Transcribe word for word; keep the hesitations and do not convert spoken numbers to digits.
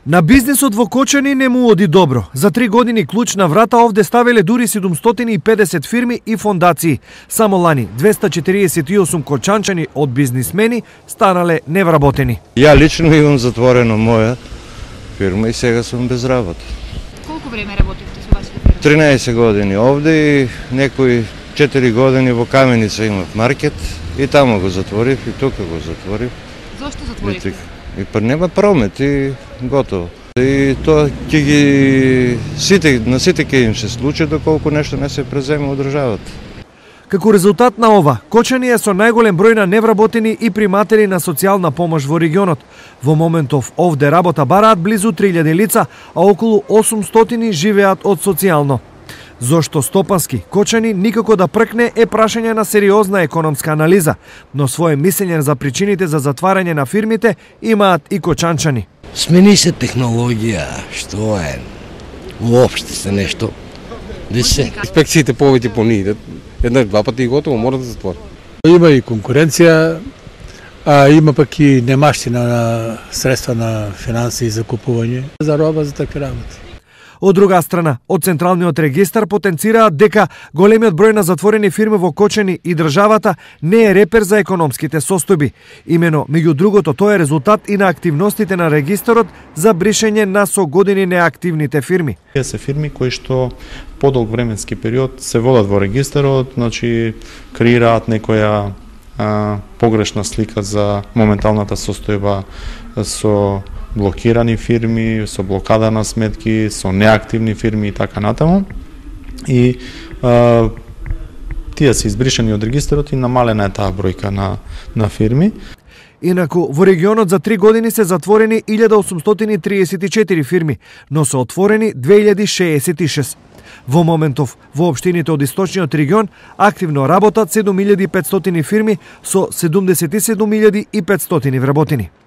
На бизнисот во Кочани не му оди добро. За три години клуч на врата овде ставиле дури седумстотини и педесет фирми и фондации. Само лани двеста четириесет и осум кочанчани од бизнисмени станале невработени. Ја лично имам затворено моја фирма и сега сум без работа. Колку време работите со вашата фирма? тринаесет години овде и некои четири години во Каменица имав маркет и таму го затворив и тука го затворив. Зошто затворивте? И па нема промет и готово. И тоа ќе ги сите на сите ќе им се случи доколку нешто не се преземе од државата. Како резултат на ова, Кочани е со најголем број на невработени и приматели на социјална помош во регионот. Во моментов овде работа бараат близу три илјади лица, а околу осумстотини живеат од социјално. Зошто стопански Кочани никако да пркне е прашање на сериозна економска анализа, но свое мислење за причините за затварање на фирмите имаат и кочанчани. Смени се технологија, што е, уопште се нешто. Дисе. Инспекциите повеќе по ни идат, една два пати и готово, мора да се затвори. Има и конкуренција, а има пак и немаштина на средства на финанси за купување, за роба, за такви работи. Од друга страна, од Централниот регистар потенцираат дека големиот број на затворени фирми во Кочани и државата не е репер за економските состојби. Имено, меѓу другото, тоа е резултат и на активностите на регистарот за бришење на со години неактивните фирми. Тие се фирми кои што подолг временски период се водат во регистарот, значи креираат некоја а, погрешна слика за моменталната состојба со блокирани фирми, со блокада на сметки, со неактивни фирми и така натаму. И а, тие се избришени од регистарот и намалена е таа бројка на, на фирми. Инаку, во регионот за три години се затворени илјада осумстотини триесет и четири фирми, но се отворени две илјади шеесет и шест. Во моментов, во општините од источниот регион, активно работат седум илјади и петстотини фирми со седумдесет и седум илјади и петстотини вработени.